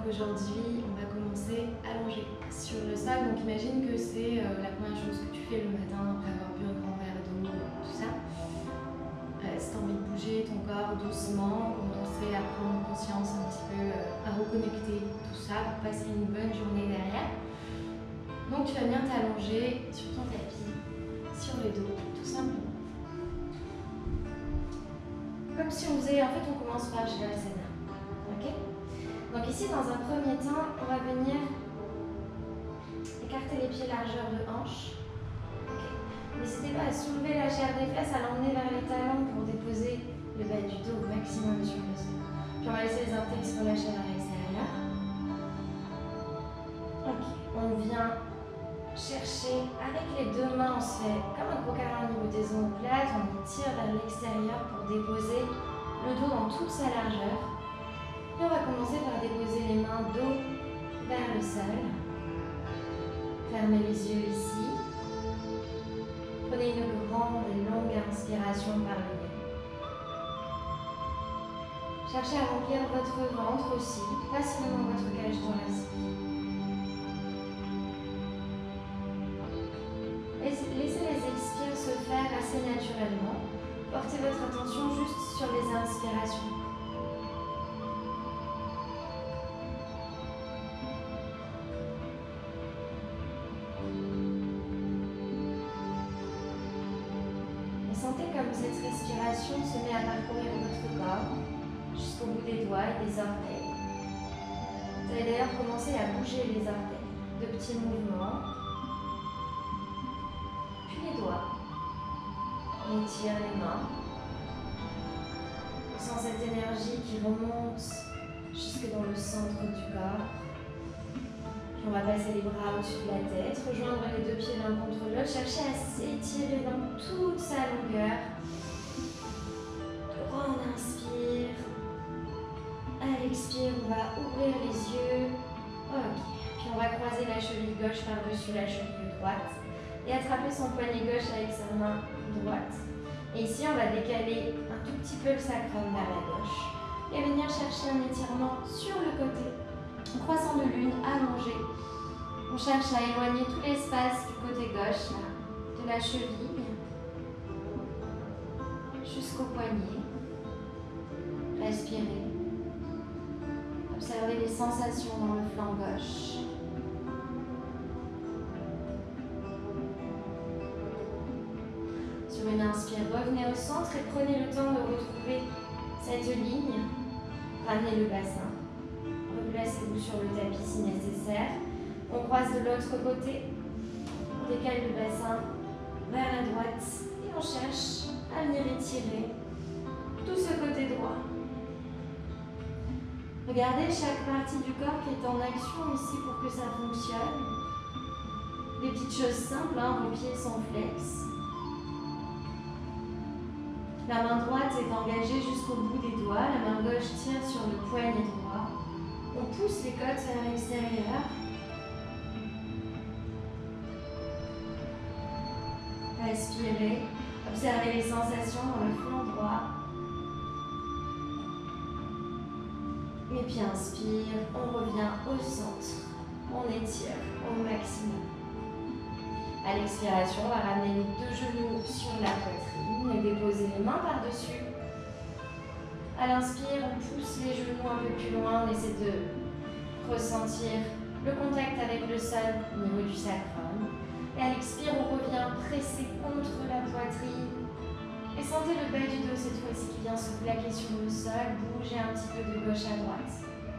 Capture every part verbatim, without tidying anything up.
aujourd'hui, on va commencer allongé sur le sol. Donc imagine que c'est euh, la première chose que tu fais le matin après avoir bu un grand verre d'eau, tout ça. Euh, si tu as envie de bouger ton corps doucement, commencer à prendre conscience un petit peu, euh, à reconnecter tout ça pour passer une bonne journée derrière. Donc tu vas venir t'allonger sur ton tapis, sur le dos, tout simplement. Comme si on faisait, en fait on commence par Shavasana. Ok? Donc ici dans un premier temps, on va venir écarter les pieds largeur de hanche. Okay. N'hésitez pas à soulever la chair des fesses, à l'emmener vers les talons pour déposer le bas du dos au maximum sur le sol. Puis on va laisser les orteils se relâcher vers l'extérieur. Ok, on vient chercher avec les deux mains, on se fait comme un gros câlin au niveau des omoplates, on tire vers l'extérieur pour déposer le dos dans toute sa largeur. Et on va commencer par déposer les mains dos vers le sol. Fermez les yeux ici. Prenez une grande et longue inspiration par le nez. Cherchez à remplir votre ventre aussi, pas seulement votre cage thoracique. Laissez les expires se faire assez naturellement. Portez votre attention juste sur les inspirations. Et sentez comme cette respiration se met à parcourir votre corps jusqu'au bout des doigts et des orteils. Vous allez d'ailleurs commencer à bouger les orteils. De petits mouvements. On étire les mains. On sent cette énergie qui remonte jusque dans le centre du corps. Puis on va passer les bras au-dessus de la tête, rejoindre les deux pieds l'un contre l'autre, chercher à s'étirer dans toute sa longueur. On inspire. À l'expire, on va ouvrir les yeux. Ok. Puis on va croiser la cheville gauche par-dessus la cheville droite et attraper son poignet gauche avec sa main droite. Et ici, on va décaler un tout petit peu le sacrum vers la gauche et venir chercher un étirement sur le côté. En croissant de lune, allongé. On cherche à éloigner tout l'espace du côté gauche, là, de la cheville jusqu'au poignet. Respirez. Observez les sensations dans le flanc gauche. Sur une inspire, revenez au centre et prenez le temps de retrouver cette ligne. Ramenez le bassin. Replacez-vous sur le tapis si nécessaire. On croise de l'autre côté. On décale le bassin vers la droite et on cherche à venir étirer tout ce côté droit. Regardez chaque partie du corps qui est en action ici pour que ça fonctionne. Des petites choses simples, hein, vos pieds sont flex. La main droite est engagée jusqu'au bout des doigts, la main gauche tire sur le poignet droit. On pousse les côtes vers l'extérieur. Respirez, observez les sensations dans le flanc droit. Et puis inspire, on revient au centre. On étire au maximum. À l'expiration, on va ramener les deux genoux sur la poitrine et déposer les mains par-dessus. À l'inspire, on pousse les genoux un peu plus loin, on essaie de ressentir le contact avec le sol au niveau du sacrum. Et à l'expire, on revient presser contre la poitrine. Et sentez le bas du dos cette fois-ci qui vient se plaquer sur le sol, bougez un petit peu de gauche à droite.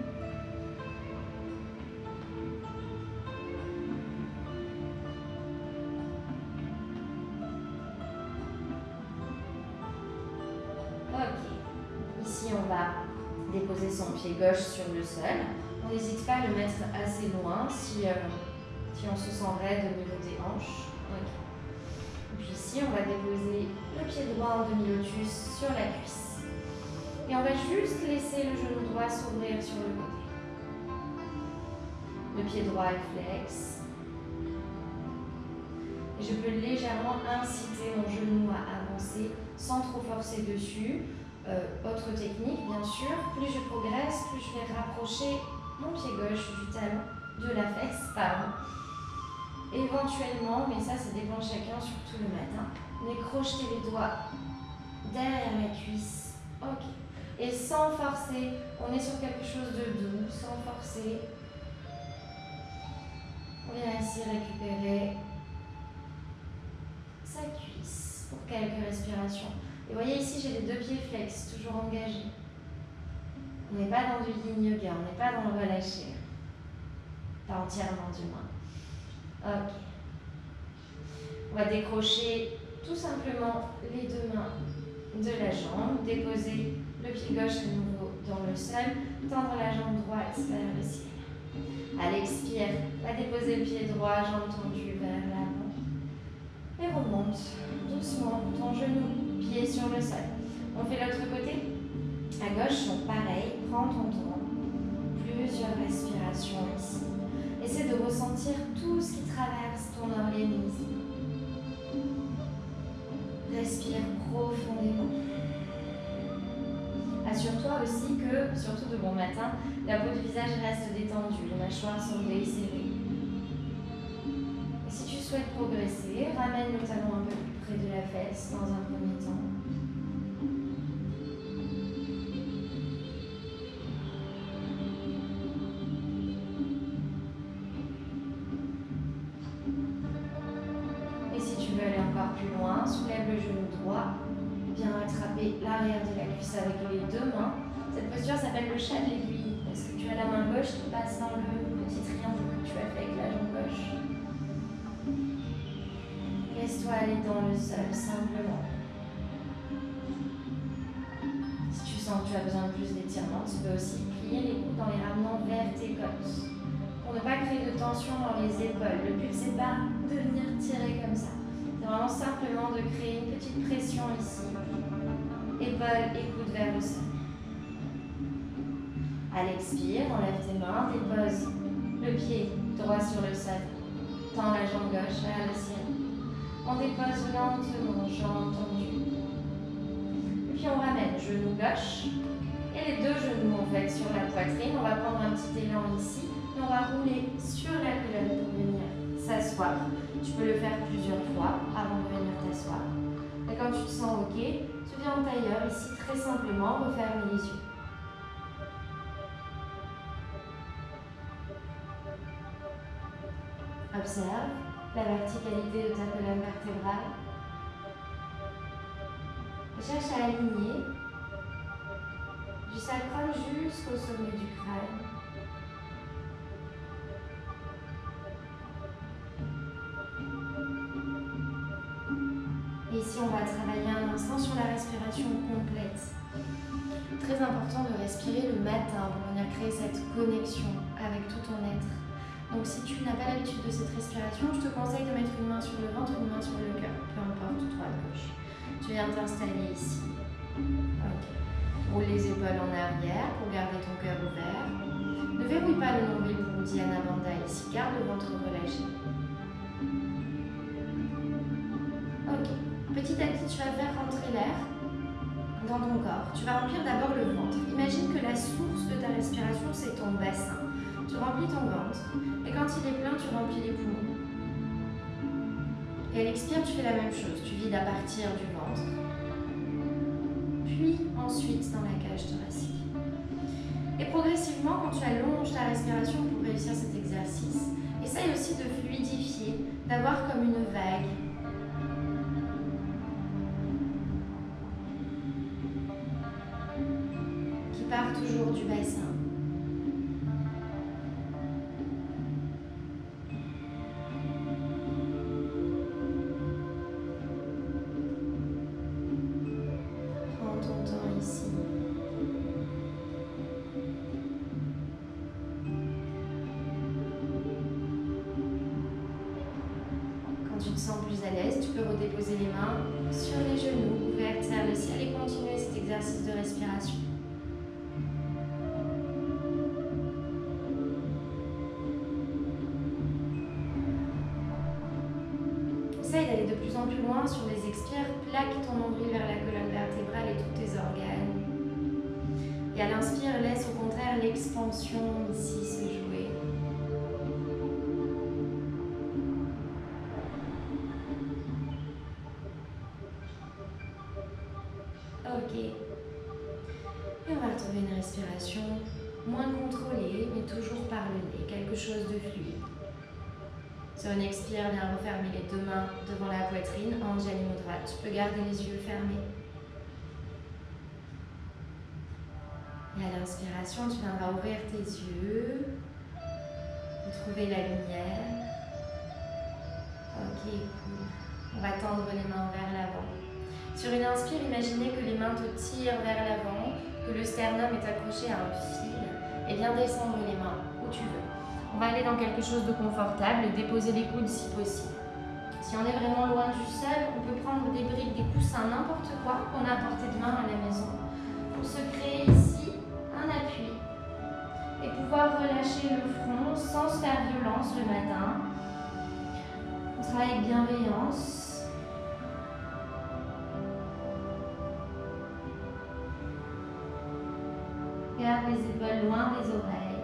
On va déposer son pied gauche sur le sol. On n'hésite pas à le mettre assez loin si, euh, si on se sent raide au niveau des hanches. Okay. Et puis ici, on va déposer le pied droit en demi-lotus sur la cuisse. Et on va juste laisser le genou droit s'ouvrir sur le côté. Le pied droit est flex. Et je peux légèrement inciter mon genou à avancer sans trop forcer dessus. Euh, autre technique, bien sûr, plus je progresse, plus je vais rapprocher mon pied gauche du talon, de la fesse, pardon. Éventuellement, mais ça, ça dépend de chacun, surtout le matin, mais crochetez les doigts derrière la cuisse. Ok. Et sans forcer, on est sur quelque chose de doux, sans forcer. On vient ici récupérer sa cuisse pour quelques respirations. Et vous voyez ici, j'ai les deux pieds flex, toujours engagés. On n'est pas dans du yin yoga, on n'est pas dans le relâcher. Pas entièrement du moins. Ok. On va décrocher tout simplement les deux mains de la jambe, déposer le pied gauche de nouveau dans le sol, tendre la jambe droite vers le ciel. À l'expire, on va déposer le pied droit, jambe tendue vers l'avant. Et remonte doucement ton genou, pied sur le sol. On fait l'autre côté. À gauche, donc pareil, prends ton temps. Plusieurs respirations ici. Essaie de ressentir tout ce qui traverse ton organisme. Respire profondément. Assure-toi aussi que, surtout de bon matin, la peau du visage reste détendue, les mâchoires sont desserrées. Et si tu souhaites progresser, ramène le talon un peu plus près de la fesse dans un premier temps. Et si tu veux aller encore plus loin, soulève le genou droit. Viens attraper l'arrière de la cuisse avec les deux mains. Cette posture s'appelle le chat de l'aiguille parce que tu as la main gauche qui passe dans le petit triangle que tu as fait avec la jambe gauche. Laisse-toi aller dans le sol simplement. Si tu sens que tu as besoin de plus d'étirement, tu peux aussi plier les coudes en les ramenant vers tes côtes. Pour ne pas créer de tension dans les épaules. Le but, c'est pas de venir tirer comme ça. C'est vraiment simplement de créer une petite pression ici. Épaules et coudes vers le sol. À l'expire, enlève tes mains, dépose le pied droit sur le sol. Tends la jambe gauche vers le ciel. On dépose lentement, jambe tendue. Et puis on ramène genou gauche et les deux genoux en fait sur la poitrine. On va prendre un petit élan ici et on va rouler sur la colonne pour venir s'asseoir. Tu peux le faire plusieurs fois avant de venir t'asseoir. Et quand tu te sens ok, tu viens en tailleur ici très simplement, referme les yeux. Observe la verticalité de ta colonne vertébrale. Et cherche à aligner du sacrum jusqu'au sommet du crâne. Et ici, on va travailler un instant sur la respiration complète. Très important de respirer le matin pour venir créer cette connexion avec tout ton être. Donc si tu n'as pas l'habitude de cette respiration, je te conseille de mettre une main sur le ventre, une main sur le cœur, peu importe, droite, gauche. Tu viens t'installer ici. Ok. Roule les épaules en arrière pour garder ton cœur ouvert. Ne verrouille pas le nombril pour Uddiyana Bandha ici, garde le ventre relâché. Ok. Petit à petit, tu vas faire rentrer l'air dans ton corps. Tu vas remplir d'abord le ventre. Imagine que la source de ta respiration, c'est ton bassin. Tu remplis ton ventre. Et quand il est plein, tu remplis les poumons. Et à l'expire, tu fais la même chose. Tu vides à partir du ventre. Puis ensuite dans la cage thoracique. Et progressivement, quand tu allonges ta respiration pour réussir cet exercice, essaye aussi de fluidifier, d'avoir comme une vague. Qui part toujours du bassin. Tu te sens plus à l'aise, tu peux redéposer les mains sur les genoux, ouvertes vers le ciel et continuer cet exercice de respiration. Essaye d'aller de plus en plus loin sur les expires, plaque ton nombril vers la colonne vertébrale et tous tes organes. Et à l'inspire, laisse au contraire l'expansion ici se jouer. Ok. Et on va retrouver une respiration moins contrôlée, mais toujours par le nez, quelque chose de fluide. Sur une expire, viens refermer les deux mains devant la poitrine, Anjali Mudra. Tu peux garder les yeux fermés. Et à l'inspiration, tu viendras ouvrir tes yeux, retrouver la lumière. Ok, cool. On va tendre les mains vers l'avant. Sur une inspire, imaginez que les mains te tirent vers l'avant, que le sternum est accroché à un fil, et viens descendre les mains où tu veux. On va aller dans quelque chose de confortable et déposer les coudes si possible. Si on est vraiment loin du sol, on peut prendre des briques, des coussins, n'importe quoi qu'on a à portée de main à la maison, pour se créer ici un appui et pouvoir relâcher le front sans se faire violence le matin. On travaille avec bienveillance. Garde les épaules loin des oreilles.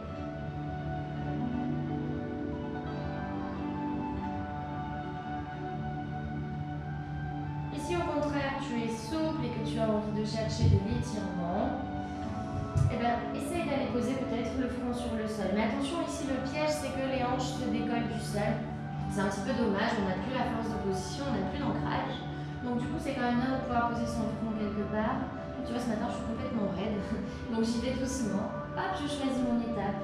Et si au contraire tu es souple et que tu as envie de chercher de l'étirement, eh bien, essaye d'aller poser peut-être le front sur le sol. Mais attention, ici le piège c'est que les hanches se décollent du sol. C'est un petit peu dommage, on n'a plus la force de position, on n'a plus d'ancrage. Donc du coup c'est quand même bien de pouvoir poser son front quelque part. Tu vois, ce matin, je suis complètement raide, donc j'y vais doucement. Hop, je choisis mon étape.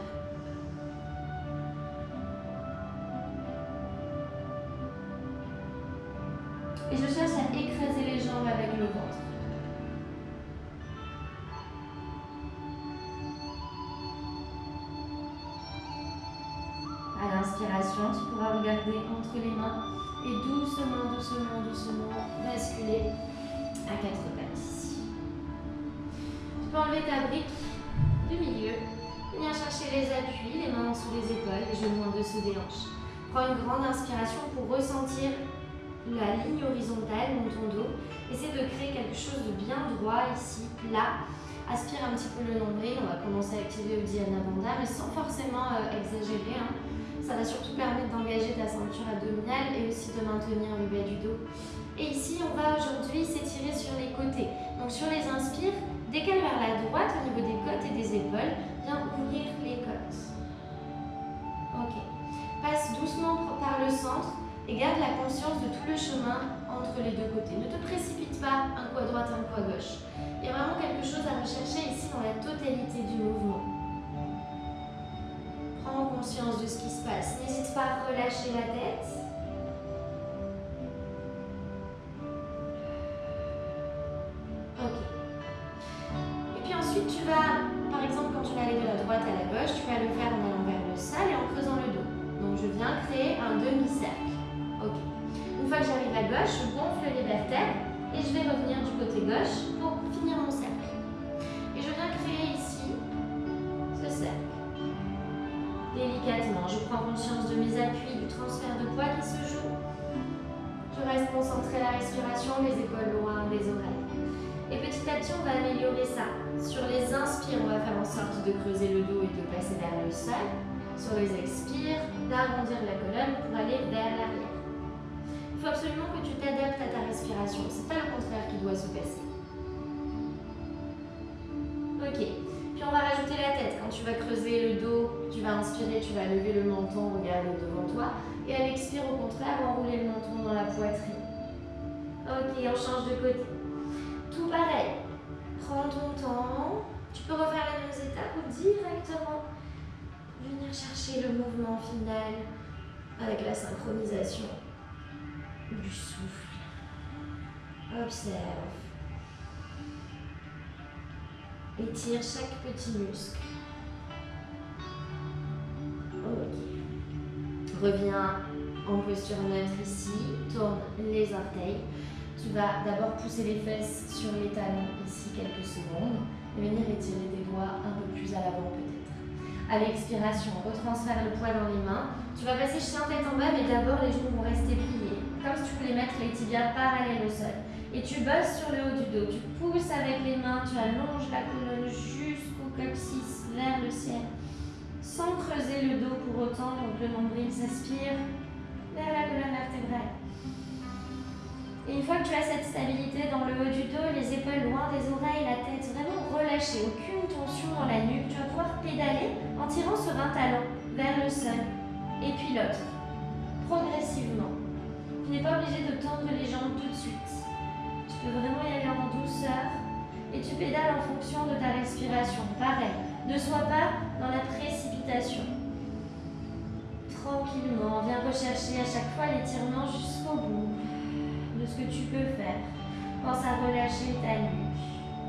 Et je cherche à écraser les jambes avec le ventre. À l'inspiration, tu pourras regarder entre les mains et doucement, doucement, doucement basculer à quatre pattes ici. Tu peux enlever ta brique du milieu, venir chercher les appuis, les mains sous les épaules, les genoux en dessous des hanches. Prends une grande inspiration pour ressentir la ligne horizontale dans ton dos. Essaie de créer quelque chose de bien droit ici, plat. Aspire un petit peu le nombril, on va commencer à activer Uddiyana Bandha, mais sans forcément euh, exagérer. Hein. Ça va surtout permettre d'engager ta ceinture abdominale et aussi de maintenir le bas du dos. Et ici, on va aujourd'hui s'étirer sur les côtés. Donc sur les inspires, décale vers la droite au niveau des côtes et des épaules. Viens ouvrir les côtes. Ok. Passe doucement par le centre et garde la conscience de tout le chemin entre les deux côtés. Ne te précipite pas un coup à droite, un coup à gauche. Il y a vraiment quelque chose à rechercher ici dans la totalité du mouvement. Prends conscience de ce qui se passe. N'hésite pas à relâcher la tête. Ok. Et puis ensuite, tu vas, par exemple, quand tu vas aller de la droite à la gauche, tu vas le faire en allant vers le sol et en creusant le dos. Donc, je viens créer un demi-cercle. Ok. Une fois que j'arrive à gauche, je gonfle les vertèbres et je vais revenir du côté gauche pour finir mon cercle. Et je viens créer ici ce cercle. Délicatement, je prends conscience de mes appuis, du transfert de poids qui se joue. Je reste concentrée à la respiration, les épaules loin des oreilles. Et petit à petit, on va améliorer ça. Sur les inspires, on va faire en sorte de creuser le dos et de passer vers le sol. Sur les expires, d'arrondir la colonne pour aller vers l'arrière. Il faut absolument que tu t'adaptes à ta respiration. C'est pas le contraire qui doit se passer. Ok. Puis on va rajouter la tête. Quand tu vas creuser le dos, tu vas inspirer, tu vas lever le menton, regarder devant toi. Et à l'expire, au contraire, enrouler le menton dans la poitrine. Ok, on change de côté. Tout pareil. Prends ton temps. Tu peux refaire les mêmes étapes ou directement venir chercher le mouvement final avec la synchronisation du souffle. Observe. Étire chaque petit muscle. Ok. Reviens en posture neutre ici. Tourne les orteils. Tu vas d'abord pousser les fesses sur les talons ici quelques secondes et venir étirer tes doigts un peu plus à l'avant peut-être. À l'expiration, retransfère le poids dans les mains. Tu vas passer chien tête en bas, mais d'abord les genoux vont rester pliés. Comme si tu voulais mettre les tibias parallèles au sol. Et tu bosses sur le haut du dos. Tu pousses avec les mains, tu allonges la colonne jusqu'au coccyx vers le ciel, sans creuser le dos pour autant. Donc le nombril s'aspire vers la colonne vertébrale. Et une fois que tu as cette stabilité dans le haut du dos, les épaules loin des oreilles, la tête vraiment relâchée, aucune tension dans la nuque, tu vas pouvoir pédaler en tirant sur un talon vers le sol et puis l'autre, progressivement. Tu n'es pas obligé de tendre les jambes tout de suite. Tu peux vraiment y aller en douceur et tu pédales en fonction de ta respiration. Pareil, ne sois pas dans la précipitation. Tranquillement, viens rechercher à chaque fois l'étirement jusqu'au bout de ce que tu peux faire. Pense à relâcher ta nuque.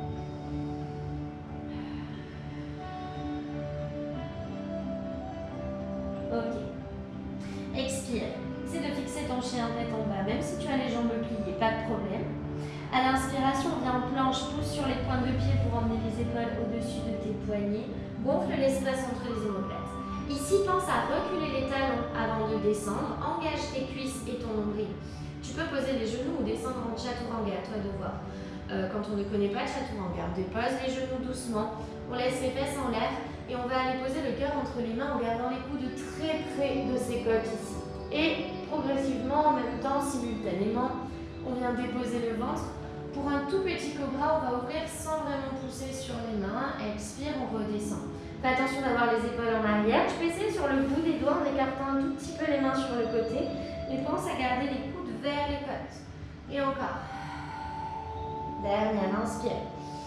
Ok. Expire. Essaie de fixer ton chien tête en bas, même si tu as les jambes pliées, pas de problème. À l'inspiration, viens en planche, pousse sur les pointes de pied pour emmener les épaules au-dessus de tes poignets. Gonfle l'espace entre les omoplates. Ici, pense à reculer les talons avant de descendre. Engage tes cuisses et ton nombril. Tu peux poser les genoux ou descendre en chaturanga, à toi de voir. Euh, quand on ne connaît pas chaturanga, on dépose les genoux doucement, on laisse les fesses en l'air et on va aller poser le cœur entre les mains en gardant les coudes très près de ses côtes ici. Et progressivement, en même temps, simultanément, on vient déposer le ventre. Pour un tout petit cobra, on va ouvrir sans vraiment pousser sur les mains. Expire, on redescend. Fais attention d'avoir les épaules en arrière. Tu peux essayer sur le bout des doigts en écartant un tout petit peu les mains sur le côté. Et pense à garder les coudes vers les côtes. Et encore. Dernière, inspire.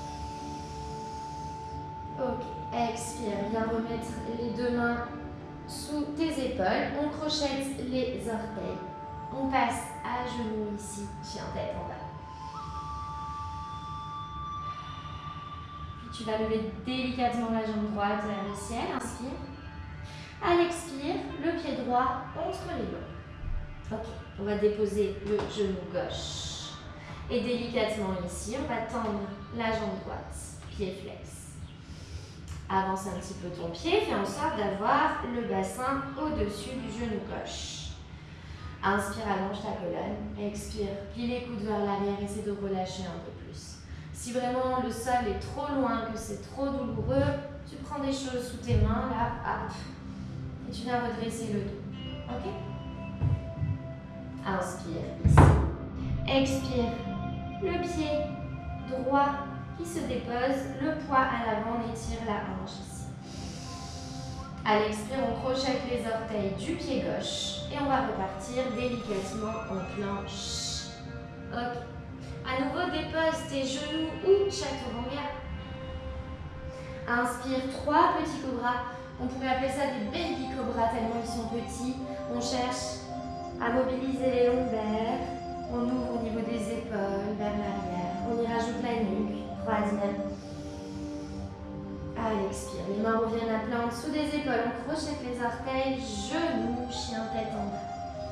Ok, expire. Viens remettre les deux mains sous tes épaules. On crochette les orteils. On passe à genoux ici, chien tête en bas. Puis tu vas lever délicatement la jambe droite vers le ciel. Inspire. À l'expire, le pied droit entre les mains. Ok, on va déposer le genou gauche. Et délicatement ici, on va tendre la jambe droite, pied flex. Avance un petit peu ton pied, fais en sorte d'avoir le bassin au-dessus du genou gauche. Inspire, allonge ta colonne. Expire, plie les coudes vers l'arrière, essaie de relâcher un peu plus. Si vraiment le sol est trop loin, que c'est trop douloureux, tu prends des choses sous tes mains, là, hop, et tu viens redresser le dos. Ok? Inspire ici. Expire. Le pied droit qui se dépose, le poids à l'avant, on étire la hanche ici. À l'expire, on crochette les orteils du pied gauche et on va repartir délicatement en planche. Ok. À nouveau, dépose tes genoux ou chaturanga. Inspire, trois petits cobras. On pourrait appeler ça des baby cobras tellement ils sont petits. On cherche à mobiliser les lombaires. On ouvre au niveau des épaules, vers l'arrière. On y rajoute la nuque. Troisième. À l'expire, les mains reviennent à plat en dessous des épaules. On crochette les orteils, genoux, chien tête en bas.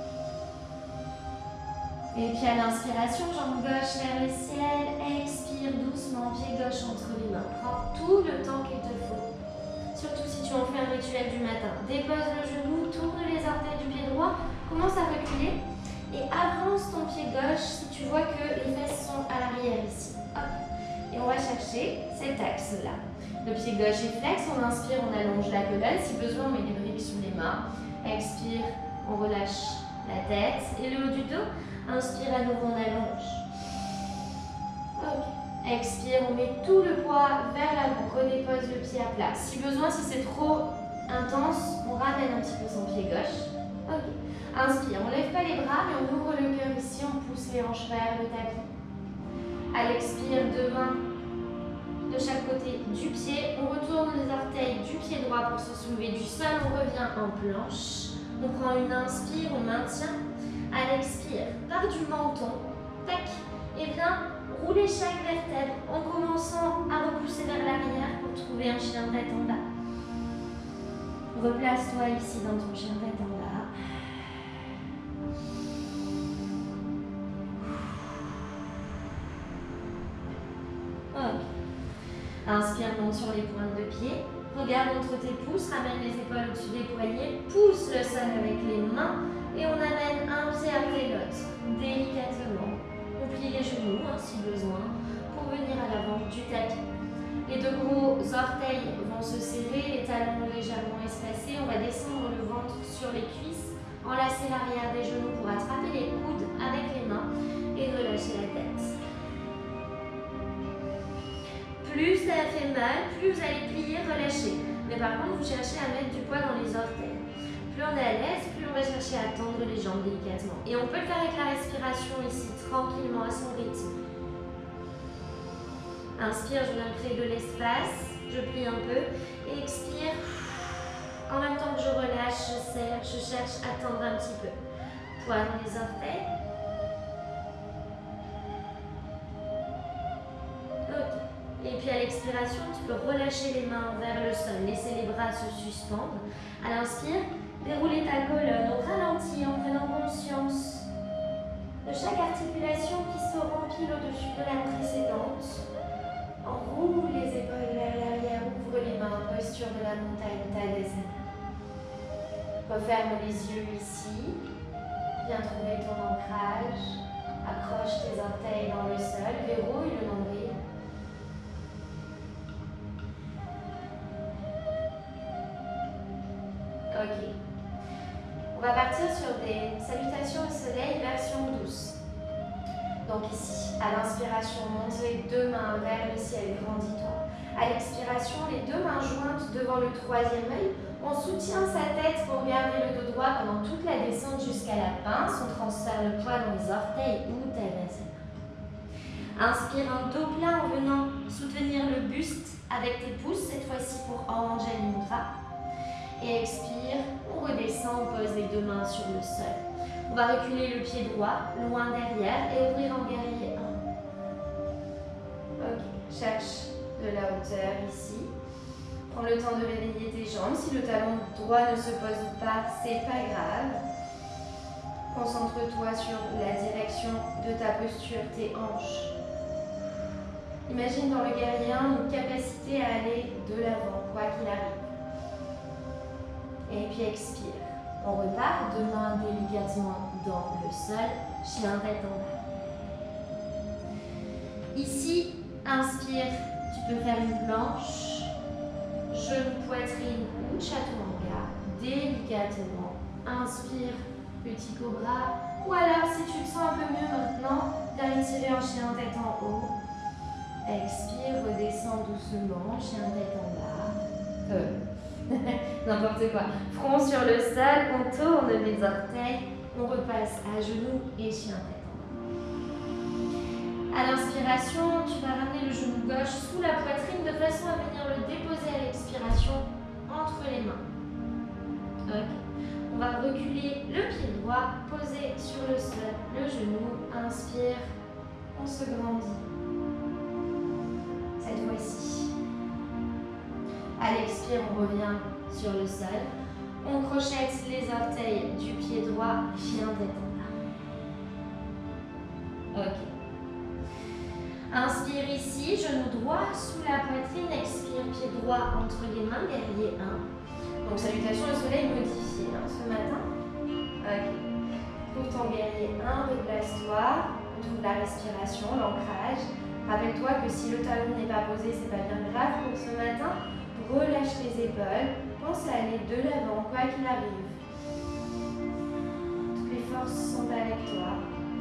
Et puis à l'inspiration, jambe gauche vers le ciel. Expire doucement, pied gauche entre les mains. Prends tout le temps qu'il te faut. Surtout si tu en fais un rituel du matin. Dépose le genou, tourne les orteils du pied droit. Commence à reculer. Et avance ton pied gauche si tu vois que les fesses sont à l'arrière ici. Hop. Et on va chercher cet axe-là. Le pied gauche est flex, on inspire, on allonge la colonne. Si besoin, on met des briques sous les mains. Expire, on relâche la tête et le haut du dos. Inspire, à nouveau, on allonge. Ok. Expire, on met tout le poids vers l'avant. Redépose le pied à plat. Si besoin, si c'est trop intense, on ramène un petit peu son pied gauche. Ok. Inspire, on ne lève pas les bras, mais on ouvre le cœur ici, on pousse les hanches vers le tapis. À l'expire, deux mains de chaque côté du pied. On retourne les orteils du pied droit pour se soulever du sol. On revient en planche. On prend une inspire, on maintient. À l'expire, part du menton. Tac. Et viens rouler chaque vertèbre en commençant à repousser vers l'arrière pour trouver un chien tête en bas. Replace-toi ici dans ton chien tête en bas. Okay. Inspire, monte sur les pointes de pied. Regarde entre tes pouces, ramène les épaules au-dessus des poignets. Pousse le sol avec les mains et on amène un pied après l'autre, délicatement. On plie les genoux hein, si besoin pour venir à l'avant du tapis. Les deux gros orteils vont se serrer talons légèrement espacés. On va descendre le ventre sur les cuisses, enlacer l'arrière des genoux pour attraper les coudes avec les mains et relâcher la tête. Plus ça fait mal, plus vous allez plier, relâcher. Mais par contre, vous cherchez à mettre du poids dans les orteils. Plus on est à l'aise, plus on va chercher à tendre les jambes délicatement. Et on peut le faire avec la respiration ici, tranquillement, à son rythme. Inspire, je viens créer de l'espace, je plie un peu. Et expire, en même temps que je relâche, je serre, je cherche à tendre un petit peu. Poids dans les orteils. Ok. Et puis à l'expiration, tu peux relâcher les mains vers le sol, laisser les bras se suspendre. À l'inspire, dérouler ta colonne au ralenti en prenant conscience de chaque articulation qui se remplit au-dessus de la précédente. Enroule les épaules vers l'arrière, ouvre les mains, posture de la montagne, Tadasana. Referme les yeux ici. Viens trouver ton ancrage. Accroche tes orteils dans le sol, verrouille le nombril. Ok. On va partir sur des salutations au soleil version douce. Donc ici, à l'inspiration, monte les deux mains vers le ciel, grandis-toi. À l'expiration, les deux mains jointes devant le troisième œil. On soutient sa tête pour garder le dos droit pendant toute la descente jusqu'à la pince. On transfère le poids dans les orteils ou Tadasana. Inspire un dos plat en venant soutenir le buste avec tes pouces, cette fois-ci pour Anjali Mudra. Et expire, on redescend, on pose les deux mains sur le sol. On va reculer le pied droit, loin derrière, et ouvrir en guerrier un. Ok, cherche de la hauteur ici. Prends le temps de réveiller tes jambes. Si le talon droit ne se pose pas, c'est pas grave. Concentre-toi sur la direction de ta posture, tes hanches. Imagine dans le guerrier un une capacité à aller de l'avant, quoi qu'il arrive. Et puis expire. On repart, deux mains délicatement dans le sol, chien tête en bas. Ici, inspire, tu peux faire une planche, genou, poitrine ou chaturanga, délicatement. Inspire, petit cobra. Ou alors, si tu te sens un peu mieux maintenant, viens étirer en chien tête en haut. Expire, redescends doucement, chien tête en bas. Euh. N'importe quoi. Front sur le sol, on tourne les orteils, on repasse à genoux et chien tête en bas. À l'inspiration, tu vas ramener le genou gauche sous la poitrine de façon à venir le déposer à l'expiration entre les mains. Ok. On va reculer le pied droit, poser sur le sol, le genou, inspire, on se grandit. Cette fois-ci. À l'expire, on revient sur le sol. On crochette les orteils du pied droit, chien tête en bas. Ok. Inspire ici, genou droit sous la poitrine, expire, pied droit entre les mains, guerrier un. Donc salutation au soleil modifié hein, ce matin. Ok. Trouve ton guerrier un, replace-toi, retrouve la respiration, l'ancrage. Rappelle-toi que si le talon n'est pas posé, c'est pas bien grave pour ce matin. Relâche les épaules, pense à aller de l'avant, quoi qu'il arrive. Toutes les forces sont avec toi.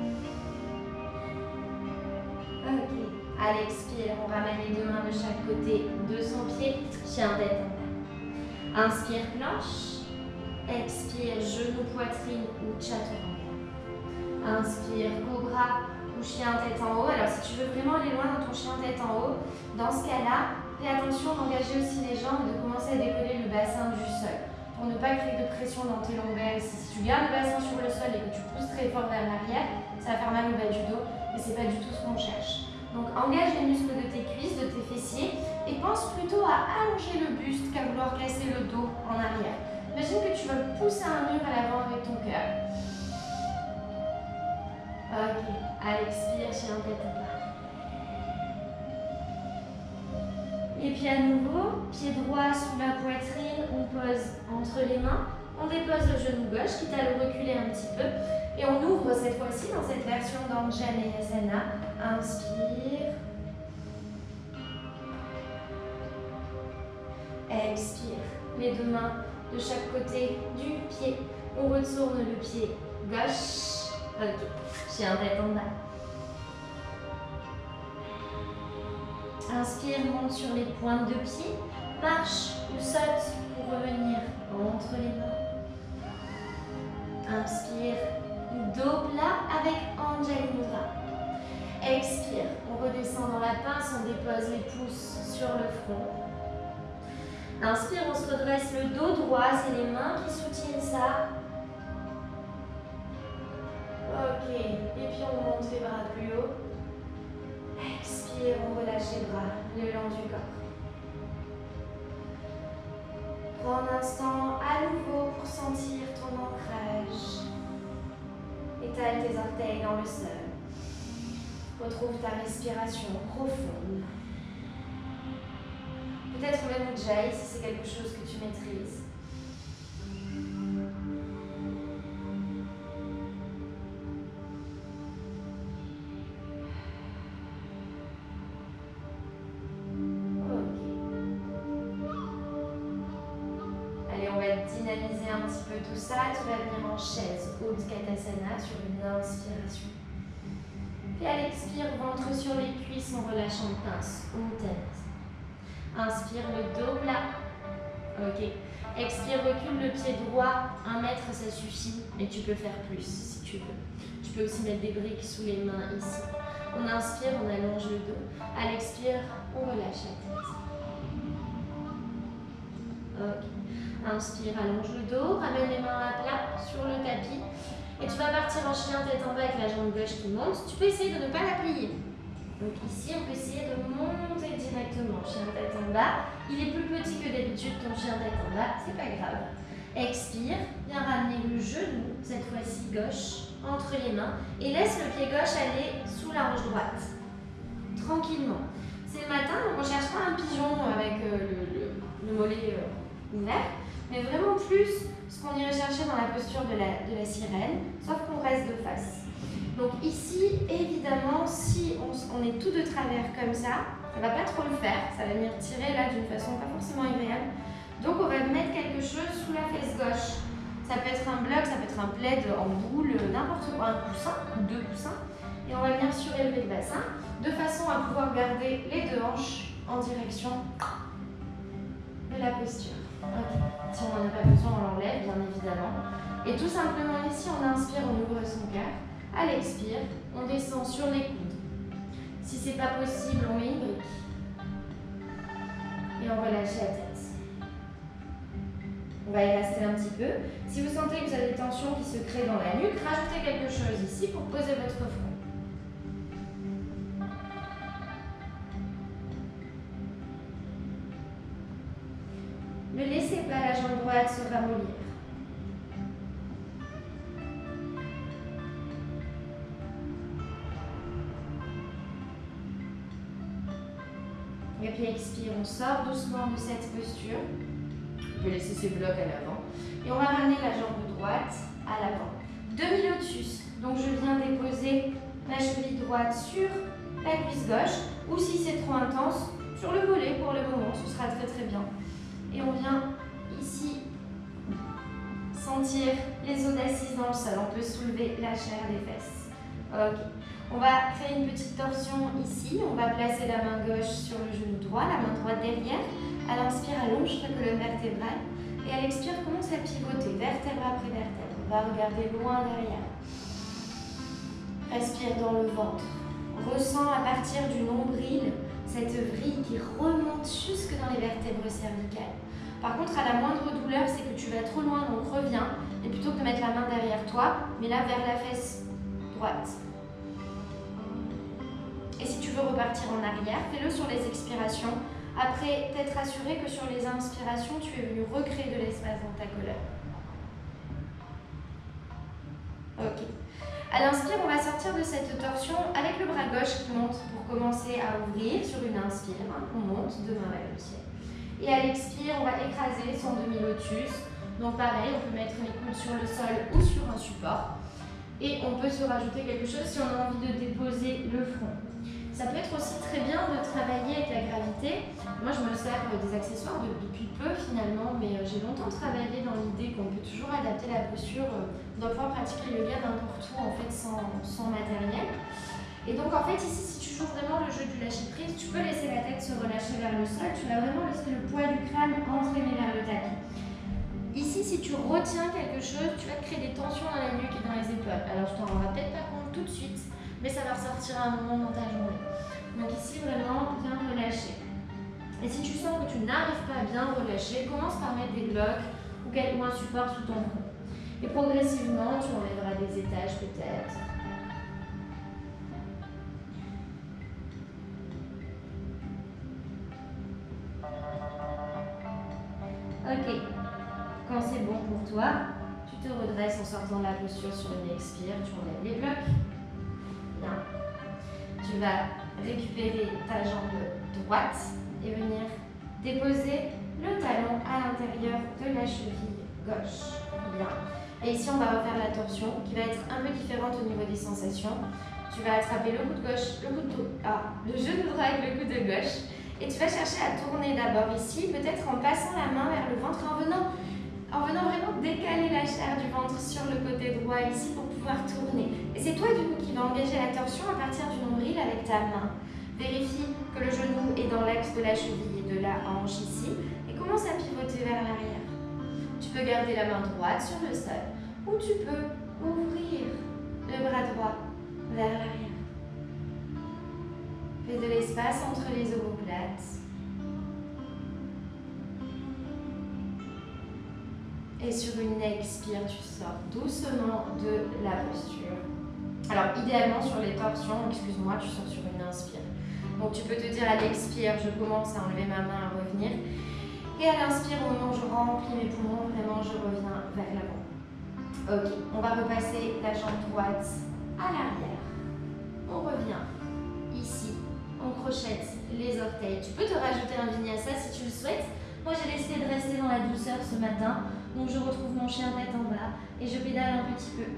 Ok. À l'expire, on ramène les deux mains de chaque côté de son pied, chien tête en bas. Inspire, planche. Expire, genou, poitrine ou chaturanga. Inspire, cobra ou chien tête en haut. Alors si tu veux vraiment aller loin dans ton chien tête en haut, dans ce cas-là, fais attention d'engager aussi les jambes et de commencer à décoller le bassin du sol pour ne pas créer de pression dans tes lombaires ici. Si tu gardes le bassin sur le sol et que tu pousses très fort vers l'arrière, ça va faire mal au bas du dos et c'est pas du tout ce qu'on cherche. Donc engage les muscles de tes cuisses, de tes fessiers et pense plutôt à allonger le buste qu'à vouloir casser le dos en arrière. Imagine que tu veux pousser un mur à l'avant avec ton cœur. Ok, à l'expire, chien tête en bas. Et puis à nouveau, pied droit sous la poitrine, on pose entre les mains, on dépose le genou gauche, quitte à le reculer un petit peu, et on ouvre cette fois-ci dans cette version d'Anjaneyasana. Inspire. Expire. Les deux mains de chaque côté du pied. On retourne le pied gauche. Ok. Chien tête en bas. Inspire, monte sur les pointes de pied. Marche ou saute pour revenir entre les mains. Inspire, dos plat avec Anjali Mudra. Expire, on redescend dans la pince, on dépose les pouces sur le front. Inspire, on se redresse le dos droit, c'est les mains qui soutiennent ça. Ok, et puis on monte les bras plus haut. Expire, on relâche les bras le long du corps. Prends un instant à nouveau pour sentir ton ancrage. Étale tes orteils dans le sol. Retrouve ta respiration profonde. Peut-être même Ujjayi si c'est quelque chose que tu maîtrises. Dynamiser un petit peu tout ça, tu vas venir en chaise, Utkatasana sur une inspiration. Puis à l'expire, ventre sur les cuisses, on relâche en pince, Uttanasana. Inspire, le dos plat. Ok. Expire, recule le pied droit, un mètre ça suffit, mais tu peux faire plus si tu veux. Tu peux aussi mettre des briques sous les mains ici. On inspire, on allonge le dos. À l'expire, on relâche la tête. Ok. Inspire, allonge le dos, ramène les mains à plat sur le tapis. Et tu vas partir en chien tête en bas avec la jambe gauche qui monte. Tu peux essayer de ne pas la plier. Donc ici, on peut essayer de monter directement. Chien tête en bas. Il est plus petit que d'habitude, ton chien tête en bas. C'est pas grave. Expire, viens ramener le genou, cette fois-ci gauche, entre les mains. Et laisse le pied gauche aller sous la hanche droite. Tranquillement. C'est le matin, donc on ne cherche pas un pigeon avec euh, le, le, le mollet euh, ouvert. Mais vraiment plus ce qu'on irait chercher dans la posture de la, de la sirène, sauf qu'on reste de face. Donc ici, évidemment, si on, on est tout de travers comme ça, ça ne va pas trop le faire, ça va venir tirer là d'une façon pas forcément agréable. Donc on va mettre quelque chose sous la fesse gauche. Ça peut être un bloc, ça peut être un plaid en boule, n'importe quoi, un coussin ou deux coussins. Et on va venir surélever le bassin de façon à pouvoir garder les deux hanches en direction de la posture. Okay. Si on n'en a pas besoin, on l'enlève, bien évidemment. Et tout simplement ici, on inspire, on ouvre son cœur. À l'expire, on descend sur les coudes. Si c'est pas possible, on met une brique. Et on relâche la tête. On va y rester un petit peu. Si vous sentez que vous avez des tensions qui se créent dans la nuque, rajoutez quelque chose ici pour poser votre front. Ne laissez pas la jambe droite se ramollir. Et puis expire, on sort doucement de cette posture. On peut laisser ses blocs à l'avant. Et on va ramener la jambe droite à l'avant. Demi-lotus. Donc je viens déposer la cheville droite sur la cuisse gauche. Ou si c'est trop intense, sur le mollet pour le moment. Ce sera très très bien. Et on vient ici sentir les os d'assise dans le sol. On peut soulever la chair des fesses. Ok. On va créer une petite torsion ici. On va placer la main gauche sur le genou droit, la main droite derrière. À l'inspire, allonge la colonne vertébrale. Et à l'expire, commence à pivoter, vertèbre après vertèbre. On va regarder loin derrière. Respire dans le ventre. Ressens à partir du nombril cette vrille qui remonte jusque dans les vertèbres cervicales. Par contre, à la moindre douleur, c'est que tu vas trop loin, donc reviens. Et plutôt que de mettre la main derrière toi, mets la vers la fesse droite. Et si tu veux repartir en arrière, fais-le sur les expirations. Après t'être assuré que sur les inspirations, tu es venu recréer de l'espace dans ta colonne. Ok. À l'inspire, on va sortir de cette torsion avec le bras gauche qui monte pour commencer à ouvrir sur une inspire. On monte, deux mains vers le ciel. Et à l'expire, on va écraser son demi-lotus. Donc pareil, on peut mettre les coudes sur le sol ou sur un support. Et on peut se rajouter quelque chose si on a envie de déposer le front. Ça peut être aussi très bien de travailler avec la gravité. Moi, je me sers des accessoires depuis peu finalement, mais j'ai longtemps travaillé dans l'idée qu'on peut toujours adapter la posture. On doit pouvoir pratiquer le yoga n'importe où en fait sans, sans matériel. Et donc en fait ici, si tu joues vraiment le jeu du lâcher prise, tu peux laisser la tête se relâcher vers le sol. Tu vas vraiment laisser le poids du crâne entraîner vers le tapis. Ici, si tu retiens quelque chose, tu vas te créer des tensions dans la nuque et dans les épaules. Alors je t'en rendrai peut-être pas compte tout de suite, mais ça va ressortir à un moment dans ta journée. Donc ici, vraiment, bien relâcher. Et si tu sens que tu n'arrives pas à bien relâcher, commence par mettre des blocs ou un support sous ton front. Et progressivement, tu enlèveras des étages peut-être. Ok. Quand c'est bon pour toi, tu te redresses en sortant de la posture sur une expire, tu enlèves les blocs. Bien. Tu vas récupérer ta jambe droite et venir déposer le talon à l'intérieur de la cheville gauche. Bien. Et ici, on va refaire la torsion qui va être un peu différente au niveau des sensations. Tu vas attraper le coude gauche, le coude ah, le genou droit avec le coude de gauche. Et tu vas chercher à tourner d'abord ici, peut-être en passant la main vers le ventre, en venant, en venant vraiment décaler la chair du ventre sur le côté droit ici pour pouvoir tourner. Et c'est toi du coup qui vas engager la torsion à partir du nombril avec ta main. Vérifie que le genou est dans l'axe de la cheville et de la hanche ici. Et commence à pivoter vers l'arrière. Tu peux garder la main droite sur le sol ou tu peux ouvrir le bras droit vers l'arrière. Fais de l'espace entre les omoplates. Et sur une expire, tu sors doucement de la posture. Alors, idéalement, sur les torsions, excuse-moi, tu sors sur une inspire. Donc, tu peux te dire à l'expire, je commence à enlever ma main, à revenir. Et à l'inspire, au moment où je remplis mes poumons, vraiment, je reviens vers l'avant. Ok, on va repasser la jambe droite à l'arrière. On revient ici. On crochette les orteils. Tu peux te rajouter un vinyasa si tu le souhaites. Moi, j'ai décidé de rester dans la douceur ce matin. Donc, je retrouve mon chien tête en bas et je pédale un petit peu.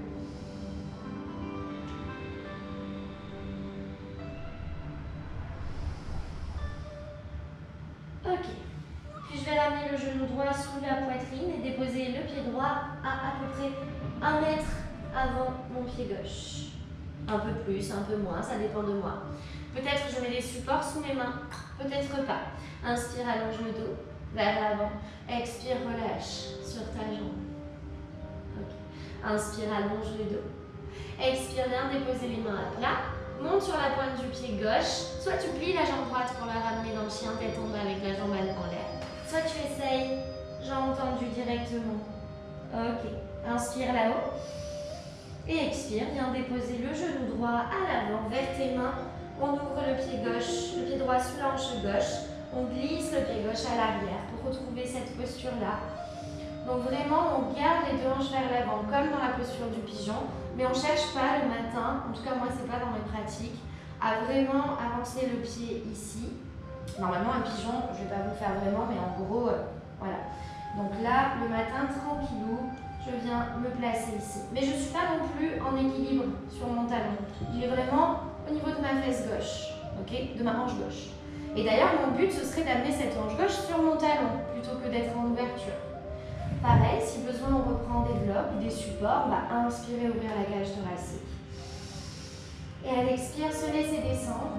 Ok. Puis, je vais ramener le genou droit sous la poitrine et déposer le pied droit à à peu près un mètre avant mon pied gauche. Un peu plus, un peu moins, ça dépend de moi. Peut-être je mets des supports sous mes mains, peut-être pas. Inspire, allonge le dos vers l'avant. Expire, relâche sur ta jambe. Okay. Inspire, allonge le dos. Expire, viens déposer les mains à plat. Monte sur la pointe du pied gauche. Soit tu plies la jambe droite pour la ramener dans le chien tête en bas avec la jambe en l'air. Soit tu essayes jambe tendue directement. Ok. Inspire là-haut. Et expire, viens déposer le genou droit à l'avant vers tes mains. On ouvre le pied gauche, le pied droit sous la hanche gauche. On glisse le pied gauche à l'arrière pour retrouver cette posture-là. Donc vraiment, on garde les deux hanches vers l'avant, comme dans la posture du pigeon. Mais on ne cherche pas le matin, en tout cas moi, ce n'est pas dans mes pratiques, à vraiment avancer le pied ici. Normalement, un pigeon, je ne vais pas vous le faire vraiment, mais en gros, euh, voilà. Donc là, le matin, tranquillou, je viens me placer ici. Mais je ne suis pas non plus en équilibre sur mon talon. Il est vraiment au niveau de ma fesse gauche, ok, de ma hanche gauche. Et d'ailleurs, mon but, ce serait d'amener cette hanche gauche sur mon talon, plutôt que d'être en ouverture. Pareil, si besoin, on reprend des blocs ou des supports, on va inspirer, ouvrir la cage thoracique. Et à l'expire, se laisser descendre.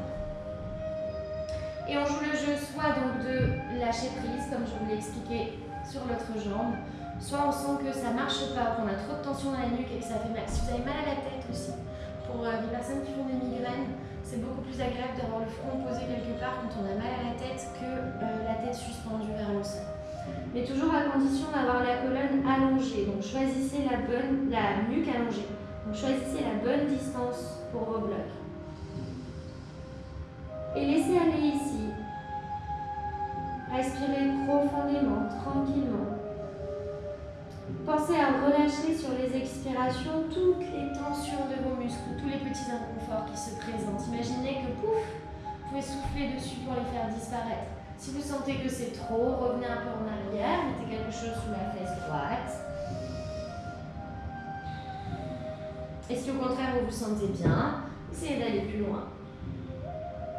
Et on joue le jeu soit donc de lâcher prise, comme je vous l'ai expliqué, sur l'autre jambe, soit on sent que ça ne marche pas, qu'on a trop de tension dans la nuque et que ça fait mal. Si vous avez mal à la tête aussi, pour euh, les personnes qui font des migraines, c'est beaucoup plus agréable d'avoir le front posé quelque part quand on a mal à la tête que euh, la tête suspendue vers le sol. Mais toujours à condition d'avoir la colonne allongée. Donc choisissez la bonne, la nuque allongée. Donc choisissez la bonne distance pour vos blocs. Et laissez aller ici. Respirez profondément, tranquillement. Pensez à relâcher sur les expirations toutes les tensions de vos muscles, tous les petits inconforts qui se présentent. Imaginez que pouf, vous pouvez souffler dessus pour les faire disparaître. Si vous sentez que c'est trop, revenez un peu en arrière, mettez quelque chose sous la fesse droite. Et si au contraire vous vous sentez bien, essayez d'aller plus loin.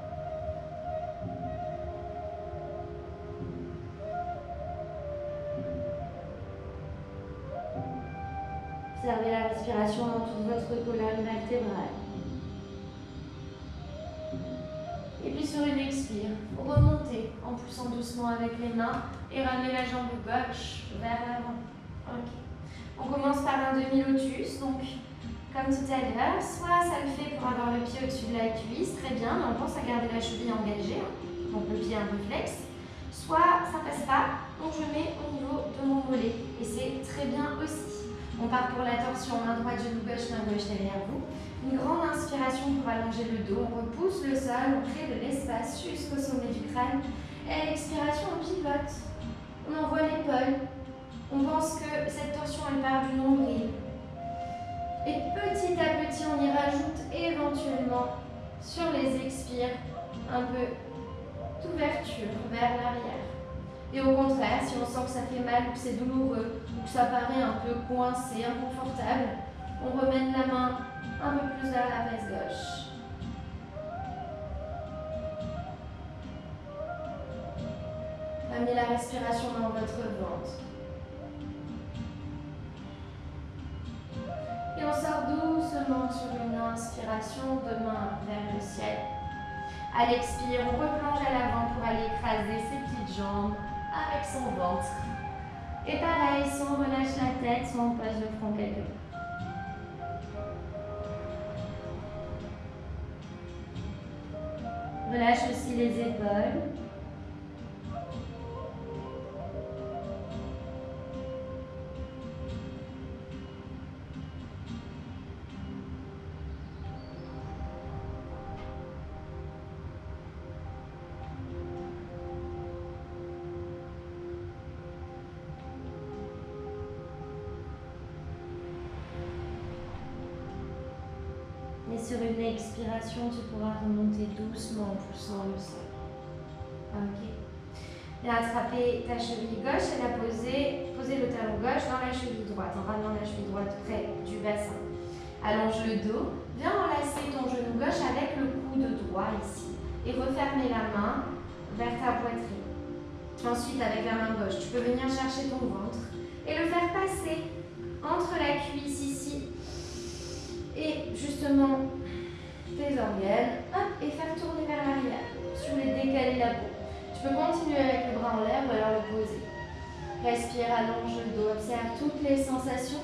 Observez la respiration dans toute votre colonne vertébrale. Et puis sur une expire, remontez en poussant doucement avec les mains et ramenez la jambe gauche vers l'avant. Ok. On commence par un demi-lotus, donc comme tout à l'heure, soit ça le fait pour avoir le pied au-dessus de la cuisse, très bien, mais on pense à garder la cheville engagée, hein, donc le pied un peu flex. Soit ça passe pas, donc je mets au niveau de mon mollet, et c'est très bien aussi. On part pour la torsion, main droite, genou gauche, main gauche derrière vous. Une grande inspiration pour allonger le dos, on repousse le sol, on crée de l'espace jusqu'au sommet du crâne. Et l'expiration, on pivote, on envoie l'épaule. On pense que cette torsion, elle part du nombril. Et petit à petit, on y rajoute éventuellement, sur les expires, un peu d'ouverture vers l'arrière. Et au contraire, si on sent que ça fait mal, que c'est douloureux, ou que ça paraît un peu coincé, inconfortable, on remène la main un peu plus vers la face gauche. Ramenez la respiration dans votre ventre. Et on sort doucement sur une inspiration de main vers le ciel. À l'expire, on replonge à l'avant pour aller écraser ses petites jambes avec son ventre. Et pareil, soit on relâche la tête, soit on pose le front quelque part. Relâche aussi les épaules. Et sur une expiration, tu pourras remonter doucement en poussant le sol. Ok. Et attraper ta cheville gauche et la poser, poser le talon gauche dans la cheville droite, en ramenant la cheville droite près du bassin. Allonge le dos, viens enlacer ton genou gauche avec le coude droit ici et refermer la main vers ta poitrine. Ensuite, avec la main gauche, tu peux venir chercher ton ventre et le faire passer entre la cuisse ici et justement tes organes, hop, et faire tourner vers l'arrière. Si vous voulez décaler la peau, tu peux continuer avec le bras en l'air ou alors le poser. Respire, allonge le dos, observe toutes les sensations.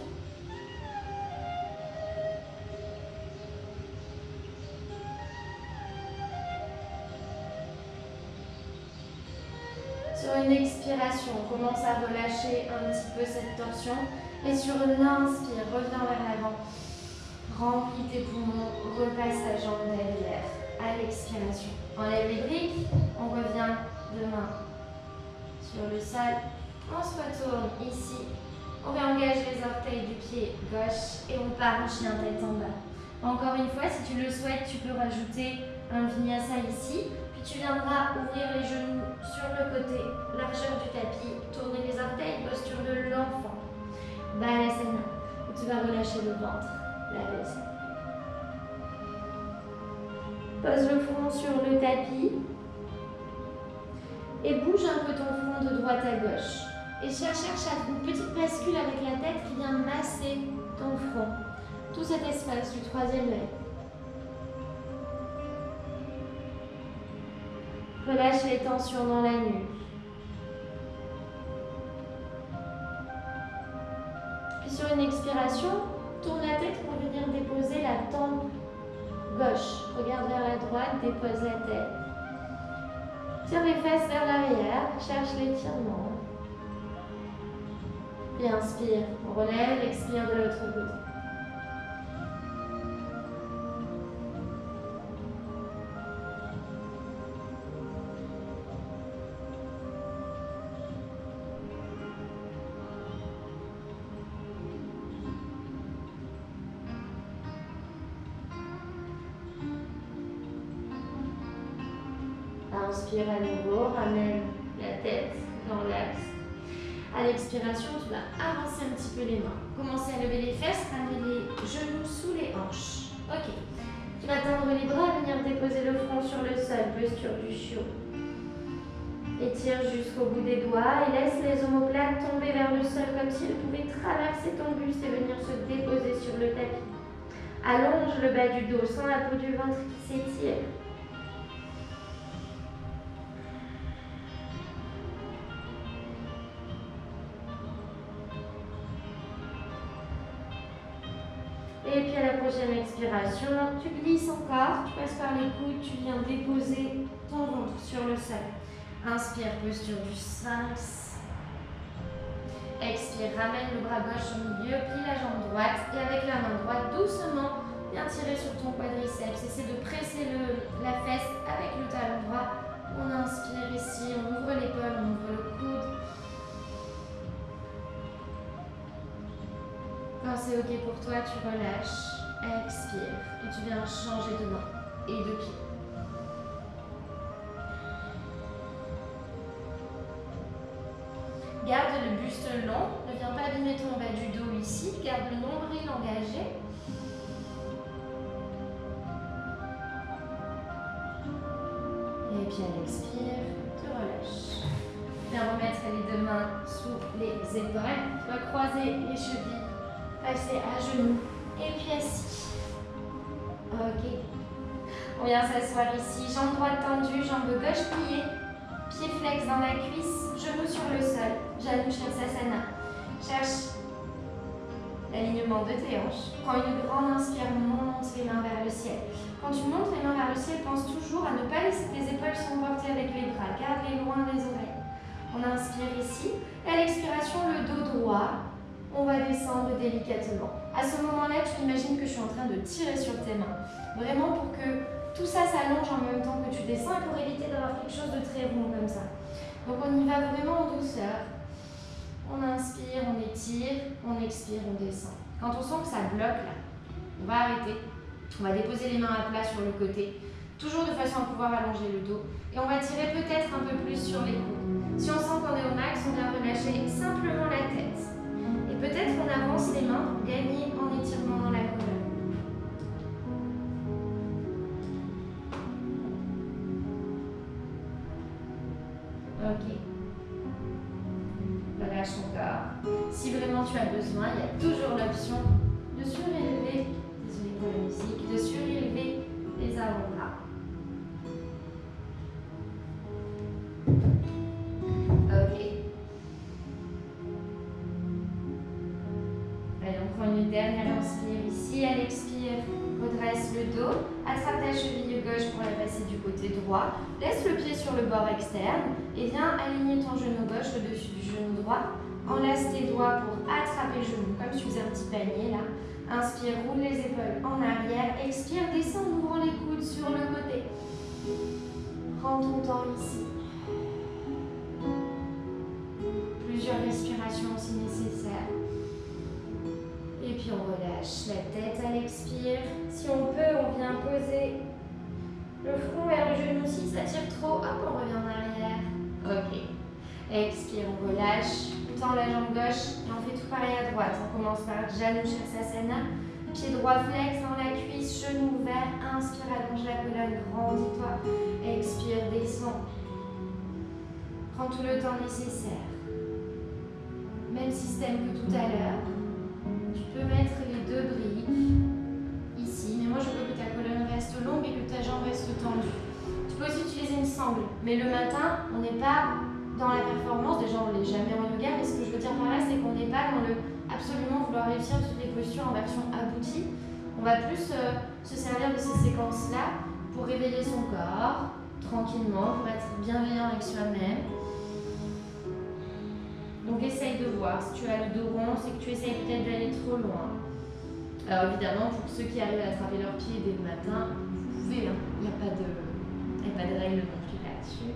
Sur une expiration, on commence à relâcher un petit peu cette torsion. Et sur l'inspire, reviens vers l'avant. Remplis tes poumons, repasse ta jambe derrière. À l'expiration, enlève les briques, on revient de main sur le sol. On se retourne ici. On réengage les orteils du pied gauche et on part en chien tête en bas. Encore une fois, si tu le souhaites, tu peux rajouter un vinyasa ici. Puis tu viendras ouvrir les genoux sur le côté, largeur du tapis, tourner les orteils, posture de l'enfant. Balasana, où tu vas relâcher le ventre. La baisse. Pose le front sur le tapis et bouge un peu ton front de droite à gauche. Et cherche, cherche une petite bascule avec la tête qui vient masser ton front. Tout cet espace du troisième œil. Relâche les tensions dans la nuque. Puis sur une expiration, tourne la tête pour venir déposer la tempe gauche. Regarde vers la droite, dépose la tête. Tire les fesses vers l'arrière, cherche l'étirement. Puis inspire, on relève, expire de l'autre côté. Inspire à nouveau, ramène la tête dans l'axe. À l'expiration, tu vas avancer un petit peu les mains. Commencez à lever les fesses, ramener les genoux sous les hanches. Ok. Tu vas tendre les bras, venir déposer le front sur le sol, posture du chiot. Étire jusqu'au bout des doigts et laisse les omoplates tomber vers le sol comme s'ils pouvaient traverser ton buste et venir se déposer sur le tapis. Allonge le bas du dos, sens la peau du ventre qui s'étire. Et puis à la prochaine expiration, tu glisses encore, tu passes par les coudes, tu viens déposer ton ventre sur le sol. Inspire, posture du sphinx. Expire, ramène le bras gauche au milieu, plie la jambe droite et avec la main droite, doucement, viens tirer sur ton quadriceps. Essaie de presser le, la fesse avec le talon droit. On inspire ici, on ouvre l'épaule, on ouvre le coude. Quand c'est ok pour toi, tu relâches, expire et tu viens changer de main et de pied. Garde le buste long, ne viens pas abîmer ton bas du dos ici, garde le nombril engagé. Et puis à l'expire, tu relâches. Viens remettre les deux mains sous les épaules, tu vas croiser les chevilles. Passer à genoux et puis assis. Ok. On vient s'asseoir ici. Jambe droite tendue, jambe gauche pliée. Pied flex dans la cuisse, genou sur le sol. Janu Shirsasana. Cherche l'alignement de tes hanches. Prends une grande inspire, monte les mains vers le ciel. Quand tu montes les mains vers le ciel, pense toujours à ne pas laisser tes épaules s'emporter avec les bras. Garde-les loin des oreilles. On inspire ici. Et à l'expiration, le dos droit. On va descendre délicatement. À ce moment-là, tu imagines que je suis en train de tirer sur tes mains. Vraiment pour que tout ça s'allonge en même temps que tu descends et pour éviter d'avoir quelque chose de très rond comme ça. Donc on y va vraiment en douceur. On inspire, on étire, on expire, on descend. Quand on sent que ça bloque là, on va arrêter. On va déposer les mains à plat sur le côté, toujours de façon à pouvoir allonger le dos. Et on va tirer peut-être un peu plus sur les coudes. Si on sent qu'on est au max, on vient relâcher simplement la tête. Peut-être qu'on avance les mains pour gagner en étirement dans la colonne. Ok. Relâche ton corps. Si vraiment tu as besoin, il y a toujours l'option de surélever, désolé pour la musique, de surélever les avant-bras. Dernière inspire ici, à l'expire, redresse le dos, attrape ta cheville gauche pour la passer du côté droit, laisse le pied sur le bord externe et viens aligner ton genou gauche au-dessus du genou droit, enlace tes doigts pour attraper le genou, comme si tu faisais un petit panier là. Inspire, roule les épaules en arrière, expire, descends en ouvrant les coudes sur le côté. Prends ton temps ici. Plusieurs respirations si nécessaire. Et puis on relâche la tête à l'expire. Si on peut, on vient poser le front vers le genou. Si ça tire trop, hop, on revient en arrière. Ok. Expire, on relâche. On tend la jambe gauche et on fait tout pareil à droite. On commence par Janu Shirsasana. Pied droit flex dans la cuisse, genou ouvert. Inspire, allonge la colonne, grandis-toi. Expire, descends. Prends tout le temps nécessaire. Même système que tout à l'heure. Tu peux mettre les deux briques ici, mais moi je veux que ta colonne reste longue et que ta jambe reste tendue. Tu peux aussi utiliser une sangle, mais le matin, on n'est pas dans la performance, déjà on ne l'est jamais en yoga, mais ce que je veux dire par là, c'est qu'on n'est pas dans le absolument vouloir réussir toutes les postures en version aboutie. On va plus euh, se servir de ces séquences-là pour réveiller son corps, tranquillement, pour être bienveillant avec soi-même. Donc essaye de voir, si tu as le dos rond, c'est que tu essayes peut-être d'aller trop loin. Alors évidemment, pour ceux qui arrivent à attraper leurs pieds dès le matin, vous pouvez, hein. Il n'y a pas de, il n'y a pas de règle non plus là-dessus.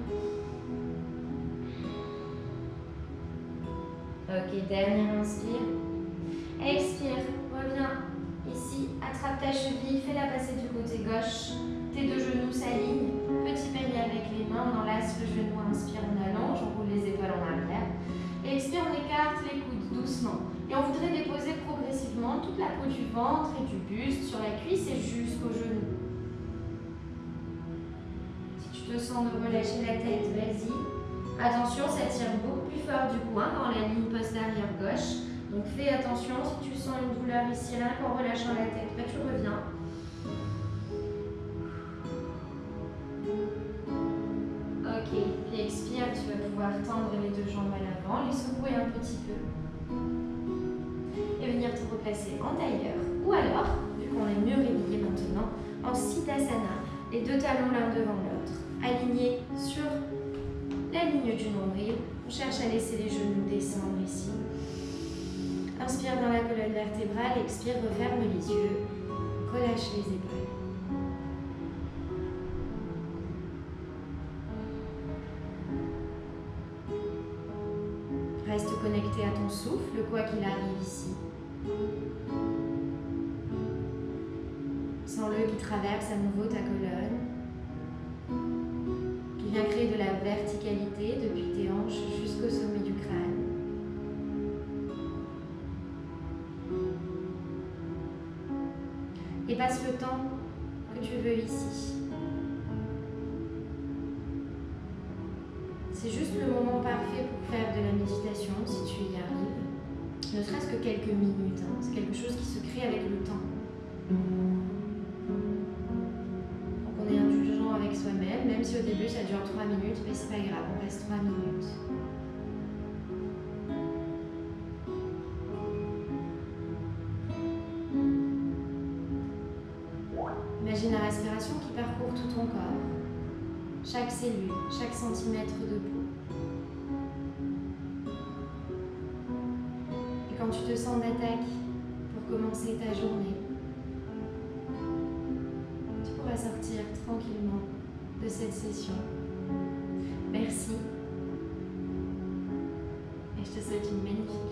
Ok, dernière inspire. Expire, reviens ici, attrape ta cheville, fais-la passer du côté gauche. Tes deux genoux s'alignent, petit panier avec les mains, on enlace le genou, inspire, on allonge, on roule les épaules en arrière. Et expire, on écarte les coudes doucement. Et on voudrait déposer progressivement toute la peau du ventre et du buste sur la cuisse et jusqu'au genou. Si tu te sens de relâcher la tête, vas-y. Attention, ça tire beaucoup plus fort du coup hein, dans la ligne post-arrière gauche. Donc fais attention, si tu sens une douleur ici, rien qu'en relâchant la tête, bah, tu reviens. Ok, puis expire, tu vas pouvoir tendre les deux jambes à l'avant, les secouer un petit peu. Et venir te replacer en tailleur. Ou alors, vu qu'on est mieux réveillé maintenant, en Siddhasana, les deux talons l'un devant l'autre, alignés sur la ligne du nombril. On cherche à laisser les genoux descendre ici. Inspire dans la colonne vertébrale, expire, referme les yeux, relâche les épaules. Reste connecté à ton souffle, quoi qu'il arrive ici. Sens-le qui traverse à nouveau ta colonne, qui vient créer de la verticalité depuis tes hanches jusqu'au sommet du crâne. Et passe le temps que tu veux ici. C'est juste le moment parfait pour faire de la méditation, si tu y arrives. Ne serait-ce que quelques minutes, hein. C'est quelque chose qui se crée avec le temps. Donc on est indulgent avec soi-même, même si au début ça dure trois minutes, mais c'est pas grave, on reste trois minutes. Imagine la respiration qui parcourt tout ton corps, chaque cellule, chaque centimètre de peau. Et quand tu te sens d'attaque pour commencer ta journée, tu pourras sortir tranquillement de cette session. Merci. Et je te souhaite une magnifique